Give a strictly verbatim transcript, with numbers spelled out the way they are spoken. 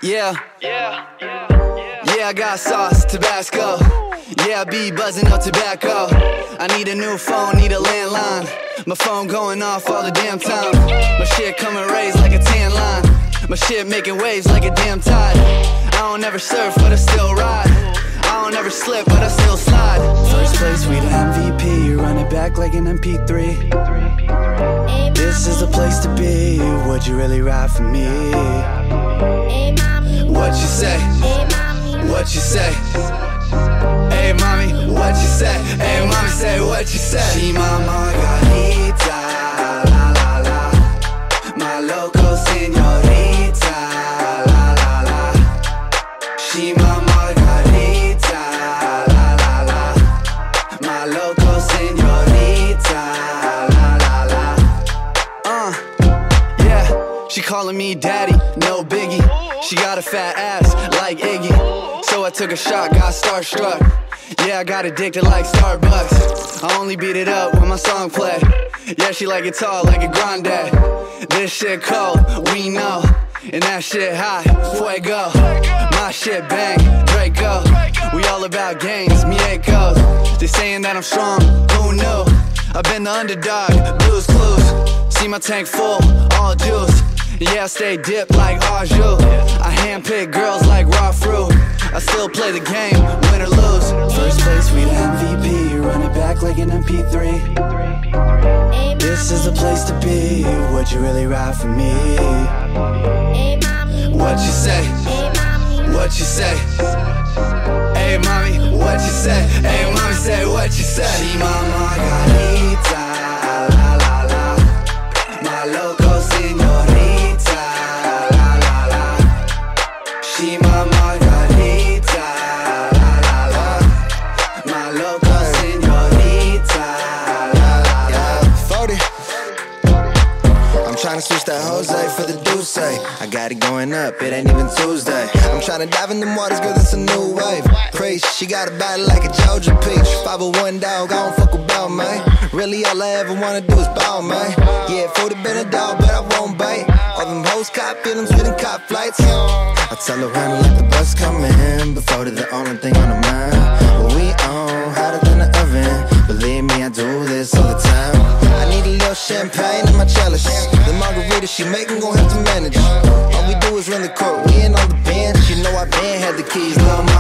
Yeah, yeah, yeah, yeah, I got sauce, Tabasco. Yeah, I be buzzing up tobacco. I need a new phone, need a landline. My phone going off all the damn time. My shit coming raised like a tan line. My shit making waves like a damn tide. I don't ever surf, but I still ride. I don't ever slip, but I still slide. First place, we the M V P. Run it back like an M P three. This is the place to be. Would you really ride for me? What you say? What you say? Hey mommy, what you say? Hey mommy, say what you say? She my margarita, la la la. My loco señorita, la la la. She my margarita, la la la. My loco señorita, la la la. Uh, yeah, she calling me daddy, no biggie. She got a fat ass like Iggy, so I took a shot, got starstruck. Yeah, I got addicted like Starbucks. I only beat it up when my song play. Yeah, she like it tall like a grande. This shit cold, we know. And that shit hot, fuego. My shit bang, Draco. We all about games, miecos. They saying that I'm strong, who knew? I've been the underdog, Blue's Clues. See my tank full, all juice. Yeah, I stay dipped like Arju. I handpick girls like raw fruit. I still play the game, win or lose. First place, we the M V P. Run it back like an M P three. This is the place to be. Would you really ride for me? What you say? What you say? Hey mommy, what you say? Hey mommy, say what you say? She my margarita, la la la. My loco señorita, la la la. She my margarita, la la la. My loco señorita, la la la. forty. I'm tryna switch that Jose for the Douce. I got it going up, it ain't even Tuesday. I'm tryna dive in them waters, girl, it's a new wave. Preach, she got a body like a Georgia peach. five oh one dog, I don't fuck about, man. Really all I ever wanna do is ball, man. Yeah, forty been a dog, but I won't bite. All them hoes cop feelings with them cop flights. I tell her run like the bus coming, but forty the only thing on the mind. What we on, hotter than the oven. Believe me, I do this all the time. I need a little champagne in my chalice. The margarita she making gon' have to manage. All we do is run the court, we ain't on the bench. You know I been had the keys, little